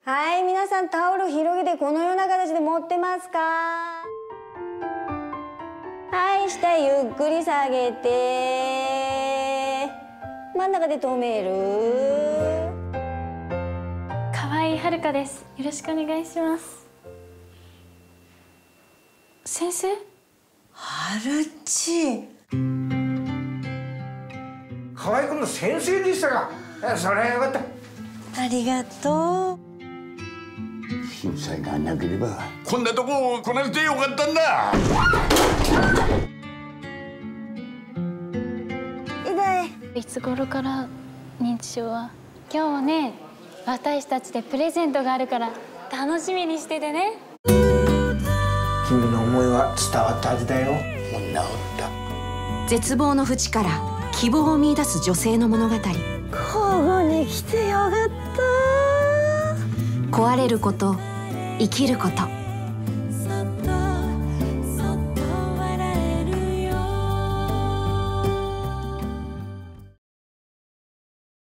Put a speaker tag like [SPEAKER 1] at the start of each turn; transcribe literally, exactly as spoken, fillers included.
[SPEAKER 1] はい、皆さんタオル広げてこのような形で持ってますか？はい、下ゆっくり下げて真ん中で止める。
[SPEAKER 2] 河合遥です。よろしくお願いします。先生？
[SPEAKER 3] 春ち。
[SPEAKER 4] 河合君の先生でしたか。それはよかった。
[SPEAKER 3] ありがとう。
[SPEAKER 5] 震災がなければ
[SPEAKER 6] こんなとこ来なくてよかったんだ。
[SPEAKER 1] 痛い。
[SPEAKER 2] いつ頃から認知症は？今日ね、私たちでプレゼントがあるから楽しみにしててね。
[SPEAKER 4] 君の思いは伝わったはずだよ。
[SPEAKER 5] もう治った。
[SPEAKER 7] 絶望の淵から希望を見出す女性の物語。
[SPEAKER 3] 交互に来てよかった。
[SPEAKER 7] 壊れること、生きること。